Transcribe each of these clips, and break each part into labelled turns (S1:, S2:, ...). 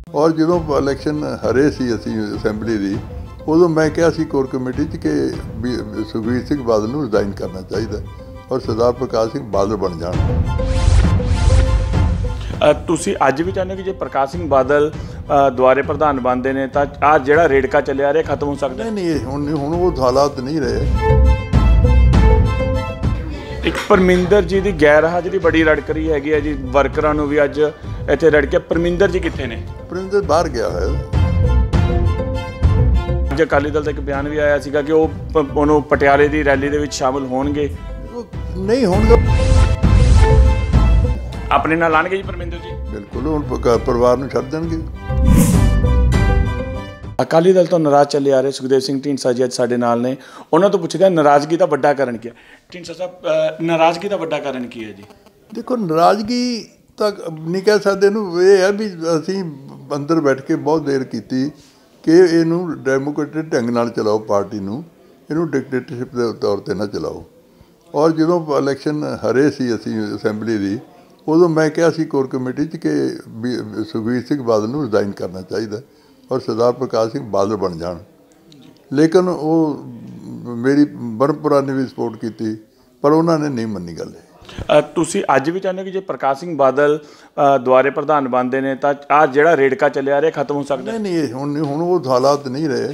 S1: और जो इलैक्शन हरे सी असी असैंबली की उदों मैं कहा सी कोर कमेटी कि सुखबीर सिंह बादल नूं रिजाइन करना चाहिए और सरदार प्रकाश सिंह बादल बन जाण।
S2: तुसीं अज भी चाहुंदे कि जे प्रकाश सिंह बादल दुआरे प्रधान बनते हैं तो आ जिहड़ा रेड़का चलिया रहा खत्म हो सकता है?
S1: नहीं हुण वो हालात नहीं रहे।
S2: एक परमिंदर जी की गैर हाज़री बड़ी रड़क रही हैगी जी, वर्करां नूं भी अज इत्थे रड़के। परमिंदर जी कित्थे ने?
S1: परमिंदर बाहर गया है।
S2: अज अकाली दल का एक बयान भी आया सीगा कि वो पटियाले की रैली दे विच शामिल होणगे।
S1: नहीं होणगे,
S2: अपने नाल आउणगे जी परमिंदर जी?
S1: बिल्कुल, हुण परिवार नूं छड्ड देणगे।
S2: अकाली दल तो नाराज़ चले आ रहे सुखदेव सिंह ढींडसा जी अज साडे नाल ने, उन्हां तो पुछदे नाराज़गी का वड्डा कारण की है? ढींडसा साहब, नाराज़गी का वड्डा कारण की है जी?
S1: देखो, नाराज़गी तक नहीं कह सकते, ये है भी असीं अंदर बैठ के बहुत देर की कि इनू डेमोक्रेटिक ढंग नाल चलाओ, पार्टी नूं इनू डिकटेटरशिप के तौर पर ना चलाओ। और जो इलैक्शन हरे सी असी असैंबली की उदों मैं कहा सी कोर कमेटी कि सुखबीर सिंह बादल नूं रिजाइन करना चाहिए और सरदार प्रकाश सिंह बादल बन जाण। लेकिन वो मेरी बरमपुरा ने भी सपोर्ट की पर उन्होंने नहीं मनी गल।
S2: तुसीं अज भी चाहुंदे कि जे प्रकाश सिंह बादल दुआरे प्रधान बनते हैं तो आ जिहड़ा रेड़का चलिया रहा खत्म हो सकता है?
S1: नहीं हुण वो हालात नहीं रहे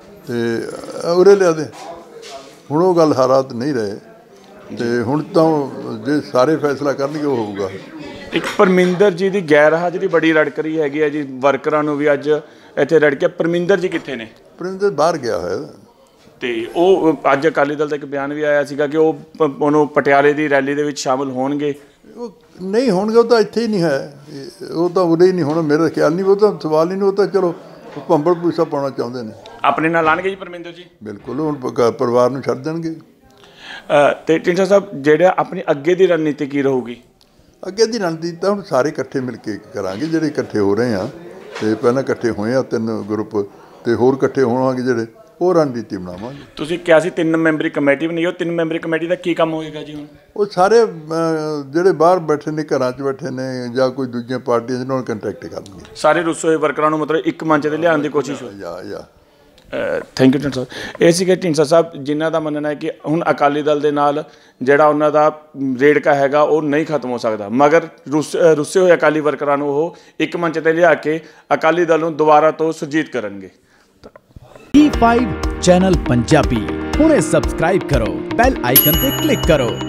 S1: तो उरे लिया दे, हुण वो गल हालात नहीं रहे तो हुण तो जे सारे फैसला करनगे वो होगा।
S2: एक परमिंदर जी की गैर हाज़री बड़ी रड़क रही हैगी जी, वर्करां नूं भी अज इत्थे रड़के। परमिंदर जी कित्थे ने?
S1: परमिंदर बाहर गया है।
S2: तो वो अज अकाली दल का एक बयान भी आया सीगा कि वो पटियाले की रैली दे विच शामिल होणगे।
S1: नहीं होणगे, वो तो इत्थे ही नहीं है, वो तो उरे ही नहीं होना, मेरा ख्याल नहीं, वो तो सवाल ही नहीं, वो तो चलो भंबल भूसा पाना चाहते हैं।
S2: अपने नाल आउणगे जी परमिंदर जी?
S1: बिल्कुल, हुण परिवार नूं छड्ड देणगे।
S2: तो ढींडसा साहब, जिहड़ा अपनी अगे की रणनीति की रहूगी?
S1: अगे की रणनीति तो हम सारे इकट्ठे मिल के करांगे, जिहड़े इकट्ठे हो रहे हैं तो पहले इकट्ठे होए आ 3 ग्रुप तो होर इकट्ठे होवांगे, जिहड़े वो रणनीति बनावांगे।
S2: तुसीं किहा सी 3 मैंबरी कमेटी बनाई, 3 मैंबरी कमेटी का की काम होएगा जी?
S1: वो सारे जिहड़े बाहर बैठे ने, घरां 'च बैठे ने जां कोई दूजियां पार्टियां जिन्हां नाल कंटैक्ट करनगे।
S2: सारे रुस्से होए वर्करां नूं मतलब एक मंच ते लिआउण दी कोशिश हो?
S1: या
S2: थैंक यू ढींडसा साहब। ये सीगे ढींडसा साहब जिन्हां दा मनना है कि हुण अकाली दल दे नाल जिहड़ा उन्हां दा रेड़का हैगा वो नहीं खत्म हो सकदा, मगर रुस्से होए अकाली वर्करां नूं ओह एक मंच ते लिआ के अकाली दल नूं दुबारा तो सुरजीत करनगे।
S3: E5 चैनल पंजाबी हुणे सबसक्राइब करो, बैल आइकन ते क्लिक करो।